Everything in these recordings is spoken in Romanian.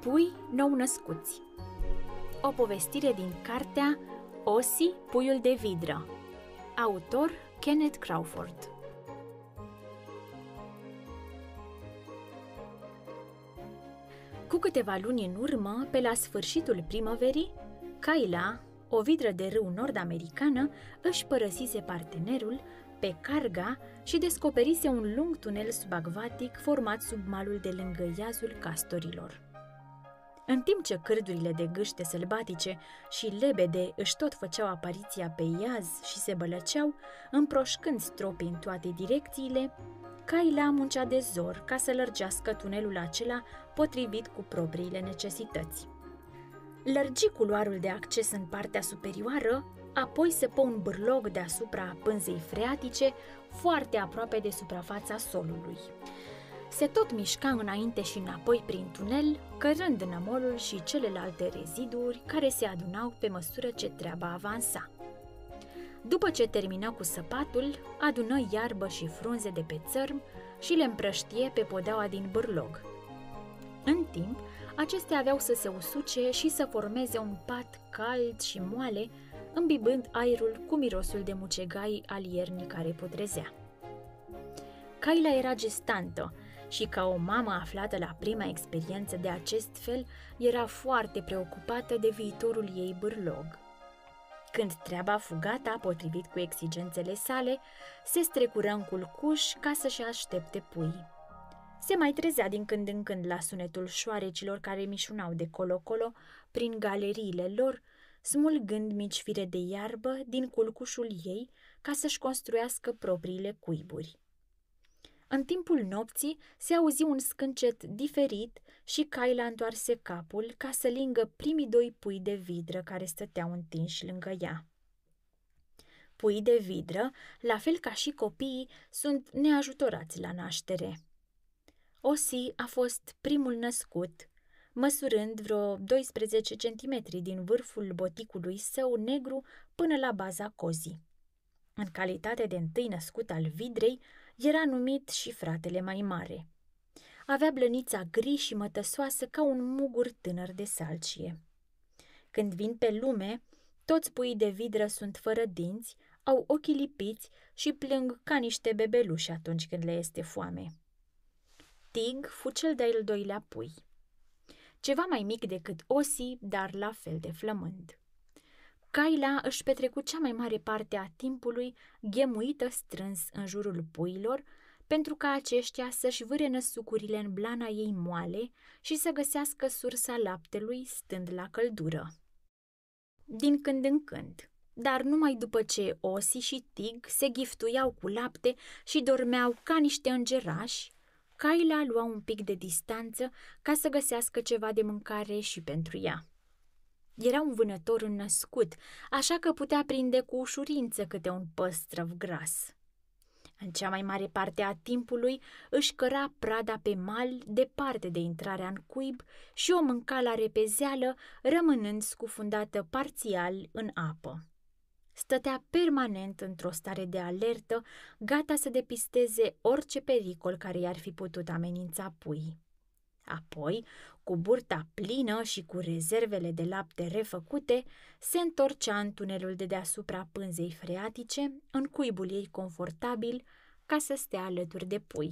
Pui nou-născuți. O povestire din cartea Ossie, puiul de vidră. Autor Kenneth Crawford. Cu câteva luni în urmă, pe la sfârșitul primăverii, Kayla, o vidră de râu nord-americană, își părăsise partenerul pe Karga și descoperise un lung tunel subacvatic format sub malul de lângă iazul Castorilor. În timp ce cârdurile de gâște sălbatice și lebede își tot făceau apariția pe iaz și se bălăceau, împroșcând stropii în toate direcțiile, Kayla muncea de zor ca să lărgească tunelul acela potrivit cu propriile necesități. Lărgi culoarul de acces în partea superioară, apoi săpă un bârlog deasupra pânzei freatice, foarte aproape de suprafața solului. Se tot mișca înainte și înapoi prin tunel, cărând nămolul și celelalte reziduri care se adunau pe măsură ce treaba avansa. După ce termină cu săpatul, adună iarbă și frunze de pe țărm și le împrăștie pe podeaua din bârlog. În timp, acestea aveau să se usuce și să formeze un pat cald și moale, îmbibând aerul cu mirosul de mucegai al iernii care putrezea. Kayla era gestantă și, ca o mamă aflată la prima experiență de acest fel, era foarte preocupată de viitorul ei bârlog. Când treaba fu gata, potrivit cu exigențele sale, se strecură în culcuș ca să-și aștepte puii. Se mai trezea din când în când la sunetul șoarecilor care mișunau de colo-colo prin galeriile lor, smulgând mici fire de iarbă din culcușul ei ca să-și construiască propriile cuiburi. În timpul nopții se auzi un scâncet diferit și Kayla întoarse capul ca să lingă primii doi pui de vidră care stăteau întinși lângă ea. Puii de vidră, la fel ca și copiii, sunt neajutorați la naștere. Ossie a fost primul născut, măsurând vreo 12 centimetri din vârful boticului său negru până la baza cozii. În calitate de întâi născut al vidrei, era numit și fratele mai mare. Avea blănița gri și mătăsoasă ca un mugur tânăr de salcie. Când vin pe lume, toți puii de vidră sunt fără dinți, au ochii lipiți și plâng ca niște bebeluși atunci când le este foame. Tig fu cel de-al doilea pui. Ceva mai mic decât Ossie, dar la fel de flămând. Kayla își petrecu cea mai mare parte a timpului ghemuită strâns în jurul puilor, pentru ca aceștia să-și vârenă sucurile în blana ei moale și să găsească sursa laptelui stând la căldură. Din când în când, dar numai după ce Ossie și Tig se ghiftuiau cu lapte și dormeau ca niște îngerași, Kayla lua un pic de distanță ca să găsească ceva de mâncare și pentru ea. Era un vânător înnăscut, așa că putea prinde cu ușurință câte un păstrăv gras. În cea mai mare parte a timpului își căra prada pe mal departe de intrarea în cuib și o mânca la repezeală, rămânând scufundată parțial în apă. Stătea permanent într-o stare de alertă, gata să depisteze orice pericol care i-ar fi putut amenința puii. Apoi, cu burta plină și cu rezervele de lapte refăcute, se întorcea în tunelul de deasupra pânzei freatice, în cuibul ei confortabil, ca să stea alături de pui.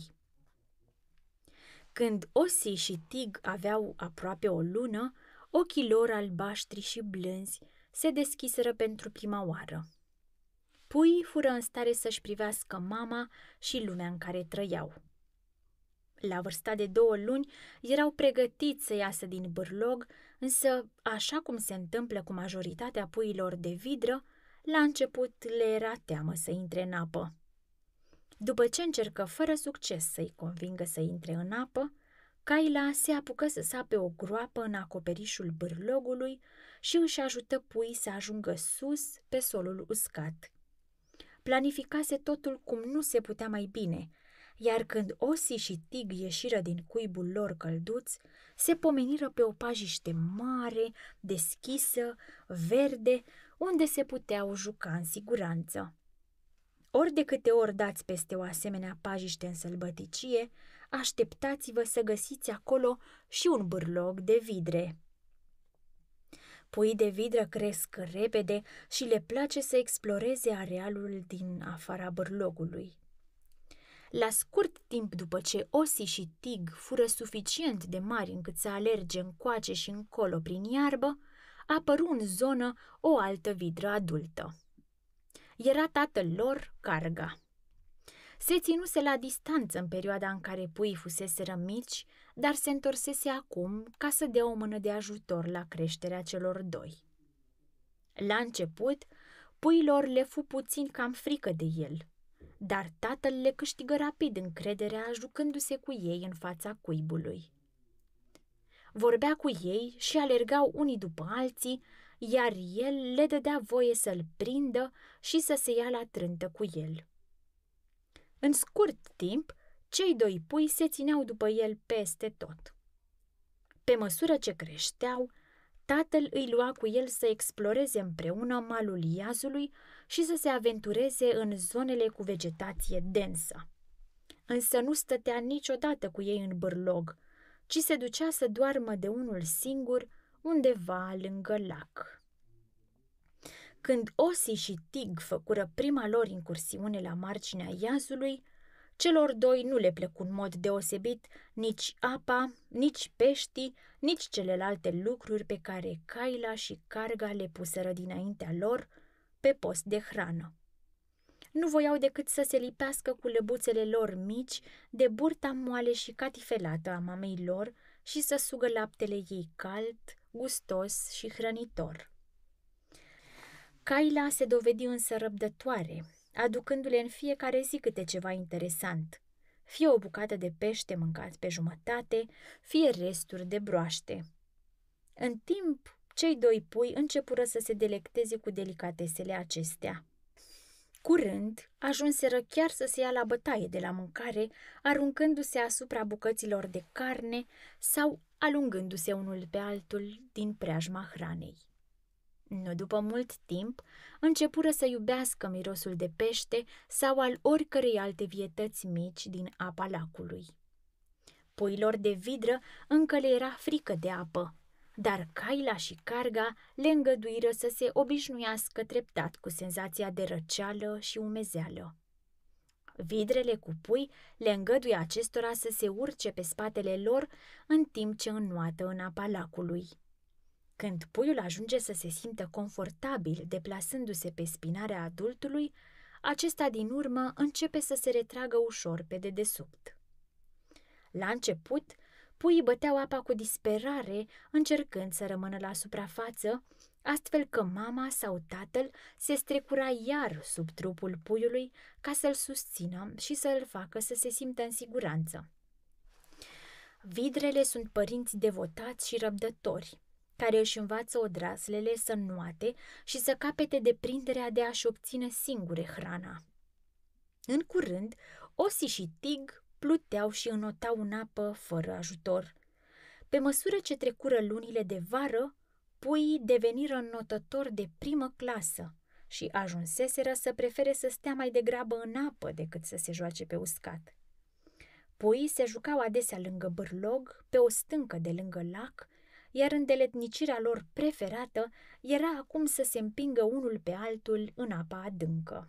Când Ossie și Tig aveau aproape o lună, ochii lor albaștri și blânzi se deschiseră pentru prima oară. Puii fură în stare să-și privească mama și lumea în care trăiau. La vârsta de 2 luni erau pregătiți să iasă din bârlog, însă, așa cum se întâmplă cu majoritatea puiilor de vidră, la început le era teamă să intre în apă. După ce încercă fără succes să-i convingă să intre în apă, Kayla se apucă să sape o groapă în acoperișul bârlogului și își ajută puii să ajungă sus pe solul uscat. Planificase totul cum nu se putea mai bine, iar când Ossie și Tig ieșiră din cuibul lor călduț, se pomeniră pe o pajiște mare, deschisă, verde, unde se puteau juca în siguranță. Ori de câte ori dați peste o asemenea pajiște în sălbăticie, așteptați-vă să găsiți acolo și un bârlog de vidre. Puii de vidră cresc repede și le place să exploreze arealul din afara bârlogului. La scurt timp după ce Osi și Tig fură suficient de mari încât să alerge încoace și încolo prin iarbă, apăru în zonă o altă vidră adultă. Era tatăl lor, Carga. Se ținuse la distanță în perioada în care puii fuseseră mici, dar se întorsese acum ca să dea o mână de ajutor la creșterea celor doi. La început, puiilor le fu puțin cam frică de el, dar tatăl le câștigă rapid încrederea jucându-se cu ei în fața cuibului. Vorbea cu ei și alergau unii după alții, iar el le dădea voie să-l prindă și să se ia la trântă cu el. În scurt timp, cei doi pui se țineau după el peste tot. Pe măsură ce creșteau, tatăl îi lua cu el să exploreze împreună malul iazului și să se aventureze în zonele cu vegetație densă. Însă nu stătea niciodată cu ei în bârlog, ci se ducea să doarmă de unul singur undeva lângă lac. Când Osi și Tig făcură prima lor incursiune la marginea iazului, celor doi nu le plăcu în mod deosebit nici apa, nici peștii, nici celelalte lucruri pe care Kaila și Carga le puseră dinaintea lor pe post de hrană. Nu voiau decât să se lipească cu lăbuțele lor mici de burta moale și catifelată a mamei lor și să sugă laptele ei cald, gustos și hrănitor. Kaila se dovedi însă răbdătoare, aducându-le în fiecare zi câte ceva interesant, fie o bucată de pește mâncat pe jumătate, fie resturi de broaște. În timp, cei doi pui începură să se delecteze cu delicatesele acestea. Curând, ajunseră chiar să se ia la bătaie de la mâncare, aruncându-se asupra bucăților de carne sau alungându-se unul pe altul din preajma hranei. Nu după mult timp, începură să iubească mirosul de pește sau al oricărei alte vietăți mici din apa lacului. Puilor de vidră încă le era frică de apă, dar Kaila și Carga le îngăduiră să se obișnuiască treptat cu senzația de răceală și umezeală. Vidrele cu pui le îngăduie acestora să se urce pe spatele lor în timp ce înnoată în apa lacului. Când puiul ajunge să se simtă confortabil deplasându-se pe spinarea adultului, acesta din urmă începe să se retragă ușor pe dedesubt. La început, puii băteau apa cu disperare, încercând să rămână la suprafață, astfel că mama sau tatăl se strecura iar sub trupul puiului ca să-l susțină și să-l facă să se simtă în siguranță. Vidrele sunt părinți devotați și răbdători, care își învață odraslele să înnoate și să capete deprinderea de a-și obține singure hrana. În curând, Osi și Tig pluteau și înotau în apă fără ajutor. Pe măsură ce trecură lunile de vară, puii deveniră înnotători de primă clasă și ajunseseră să prefere să stea mai degrabă în apă decât să se joace pe uscat. Puii se jucau adesea lângă bârlog, pe o stâncă de lângă lac, iar îndeletnicirea lor preferată era acum să se împingă unul pe altul în apa adâncă.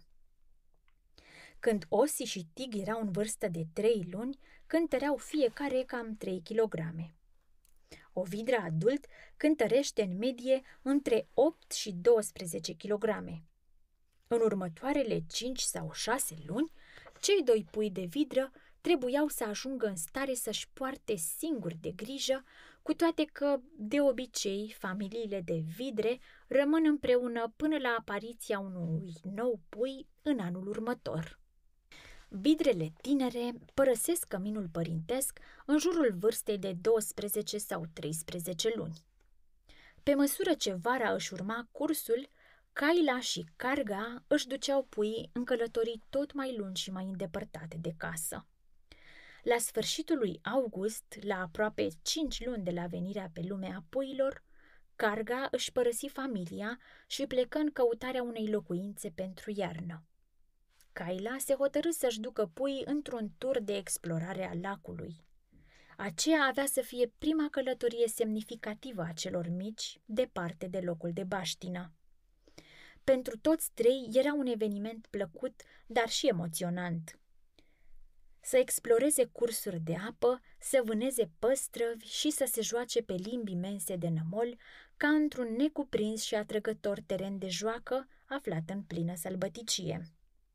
Când Osi și Tig erau în vârstă de 3 luni, cântăreau fiecare cam 3 kilograme. O vidră adult cântărește în medie între 8 și 12 kilograme. În următoarele 5 sau 6 luni, cei doi pui de vidră trebuiau să ajungă în stare să-și poarte singuri de grijă, cu toate că, de obicei, familiile de vidre rămân împreună până la apariția unui nou pui în anul următor. Vidrele tinere părăsesc căminul părintesc în jurul vârstei de 12 sau 13 luni. Pe măsură ce vara își urma cursul, Kaila și Carga își duceau puii în călătorii tot mai lungi și mai îndepărtate de casă. La sfârșitul lui august, la aproape 5 luni de la venirea pe lume a puiilor, Carga își părăsi familia și plecă în căutarea unei locuințe pentru iarnă. Kayla se hotărâ să-și ducă puii într-un tur de explorare a lacului. Aceea avea să fie prima călătorie semnificativă a celor mici, departe de locul de baștină. Pentru toți trei era un eveniment plăcut, dar și emoționant. Să exploreze cursuri de apă, să vâneze păstrăvi și să se joace pe limbi imense de nămol, ca într-un necuprins și atrăgător teren de joacă aflat în plină sălbăticie.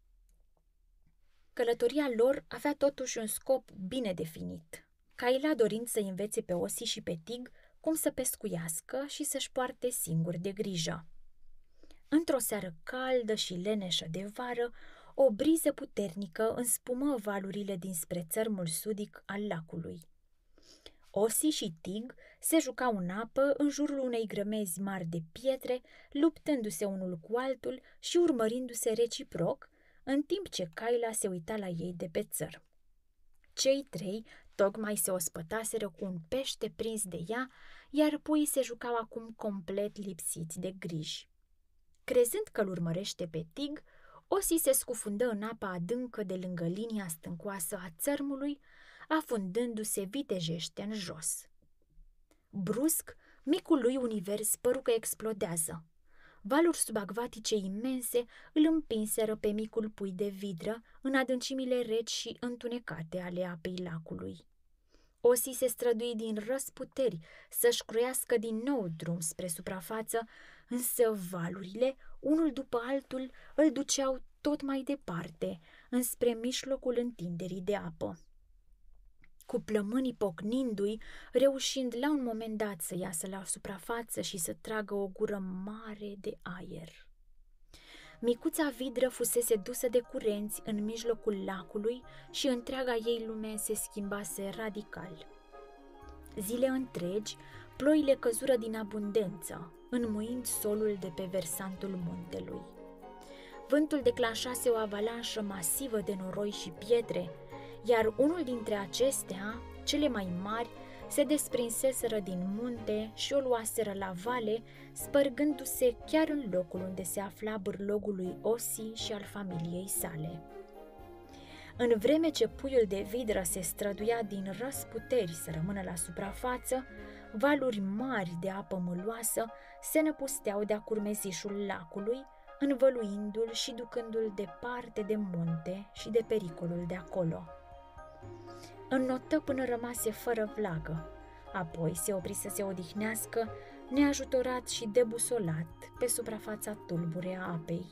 Călătoria lor avea totuși un scop bine definit. Kayla dorind să învețe pe Ossie și pe Tig cum să pescuiască și să-și poarte singuri de grijă. Într-o seară caldă și leneșă de vară, o briză puternică înspumă valurile dinspre țărmul sudic al lacului. Ossie și Tig se jucau în apă în jurul unei grămezi mari de pietre, luptându-se unul cu altul și urmărindu-se reciproc, în timp ce Kayla se uita la ei de pe țăr. Cei trei tocmai se ospătaseră cu un pește prins de ea, iar puii se jucau acum complet lipsiți de griji. Crezând că îl urmărește pe Tig, Ossie se scufundă în apa adâncă de lângă linia stâncoasă a țărmului, afundându-se vitejește în jos. Brusc, micul lui univers păru că explodează. Valuri subacvatice imense îl împinseră pe micul pui de vidră în adâncimile reci și întunecate ale apei lacului. Ossie se strădui din răsputeri să-și cruiască din nou drum spre suprafață, însă valurile, unul după altul, îl duceau tot mai departe, înspre mijlocul întinderii de apă. Cu plămânii pocnindu-i, reușind la un moment dat să iasă la suprafață și să tragă o gură mare de aer. Micuța vidră fusese dusă de curenți în mijlocul lacului și întreaga ei lume se schimbase radical. Zile întregi, ploile căzură din abundență, înmuind solul de pe versantul muntelui. Vântul declanșase o avalanșă masivă de noroi și pietre, iar unul dintre acestea, cele mai mari, se desprinseseră din munte și o luaseră la vale, spărgându-se chiar în locul unde se afla bârlogul lui Ossie și al familiei sale. În vreme ce puiul de vidră se străduia din răsputeri să rămână la suprafață, valuri mari de apă mâloasă se năpusteau de-a curmezișul lacului, învăluindu-l și ducându-l departe de munte și de pericolul de acolo. Înnotă până rămase fără vlagă, apoi se opri să se odihnească, neajutorat și debusolat pe suprafața tulbure a apei.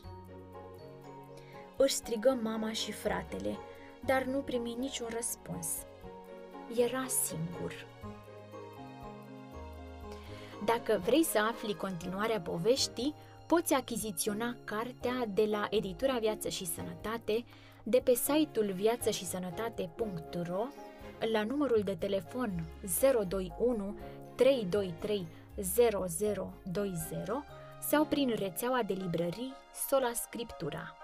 Își strigă mama și fratele, dar nu primi niciun răspuns. Era singur. Dacă vrei să afli continuarea poveștii, poți achiziționa cartea de la editura Viață și Sănătate de pe site-ul viațășisănătate.ro la numărul de telefon 021 323 0020 sau prin rețeaua de librării Sola Scriptura.